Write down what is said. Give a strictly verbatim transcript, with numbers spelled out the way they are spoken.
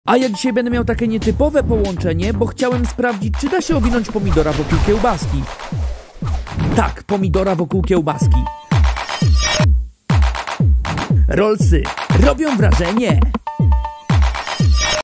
A ja dzisiaj będę miał takie nietypowe połączenie, bo chciałem sprawdzić, czy da się owinąć pomidora wokół kiełbaski. Tak, pomidora wokół kiełbaski. Rollsy robią wrażenie.